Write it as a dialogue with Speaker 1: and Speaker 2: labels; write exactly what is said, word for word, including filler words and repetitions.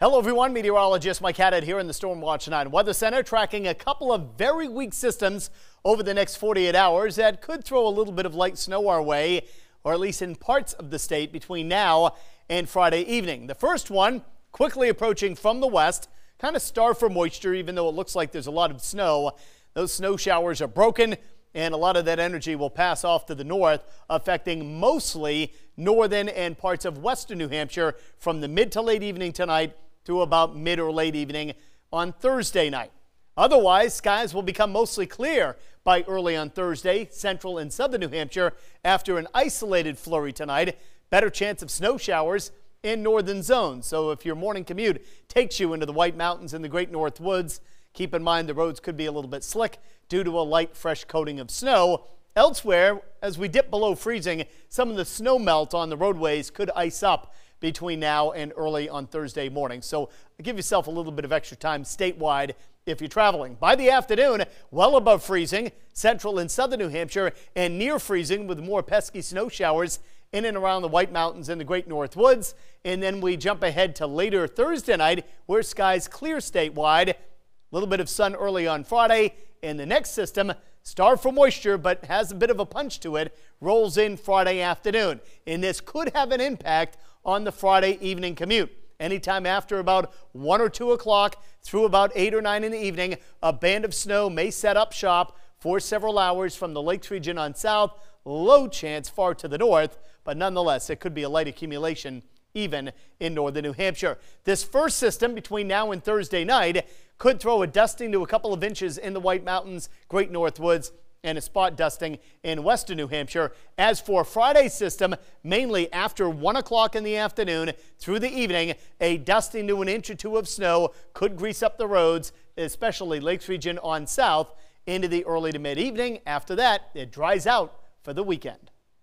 Speaker 1: Hello everyone, meteorologist Mike Haddad here in the Storm Watch nine Weather Center, tracking a couple of very weak systems over the next forty-eight hours that could throw a little bit of light snow our way, or at least in parts of the state between now and Friday evening. The first one quickly approaching from the west, kind of starved for moisture even though it looks like there's a lot of snow. Those snow showers are broken and a lot of that energy will pass off to the north, affecting mostly northern and parts of western New Hampshire from the mid to late evening tonight to about mid or late evening on Thursday night. Otherwise, skies will become mostly clear by early on Thursday, central and southern New Hampshire after an isolated flurry tonight. Better chance of snow showers in northern zones. So if your morning commute takes you into the White Mountains and the Great North Woods, keep in mind the roads could be a little bit slick due to a light, fresh coating of snow. Elsewhere, as we dip below freezing, some of the snow melt on the roadways could ice up between now and early on Thursday morning. So give yourself a little bit of extra time statewide if you're traveling. By the afternoon, well above freezing, central and southern New Hampshire, and near freezing with more pesky snow showers in and around the White Mountains and the Great North Woods. And then we jump ahead to later Thursday night where skies clear statewide. A little bit of sun early on Friday, and the next system, starved for moisture but has a bit of a punch to it, rolls in Friday afternoon. And this could have an impact on the Friday evening commute. Anytime after about one or two o'clock through about eight or nine in the evening, a band of snow may set up shop for several hours from the Lakes region on south. Low chance far to the north, but nonetheless, it could be a light accumulation even in northern New Hampshire. This first system between now and Thursday night could throw a dusting to a couple of inches in the White Mountains, Great North Woods, and a spot dusting in western New Hampshire. As for Friday's system, mainly after one o'clock in the afternoon through the evening, a dusting to an inch or two of snow could grease up the roads, especially Lakes region on south, into the early to mid evening. After that, it dries out for the weekend.